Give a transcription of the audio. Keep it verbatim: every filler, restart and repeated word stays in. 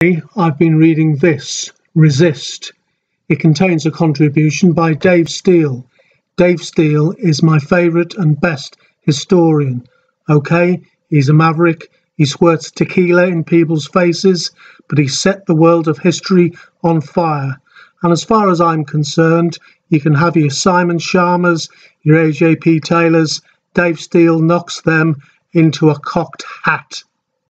I've been reading this, Resist. It contains a contribution by Dave Steele. Dave Steele is my favourite and best historian. Okay, he's a maverick, he squirts tequila in people's faces, but he set the world of history on fire. And as far as I'm concerned, you can have your Simon Sharmas, your A J P Taylors. Dave Steele knocks them into a cocked hat.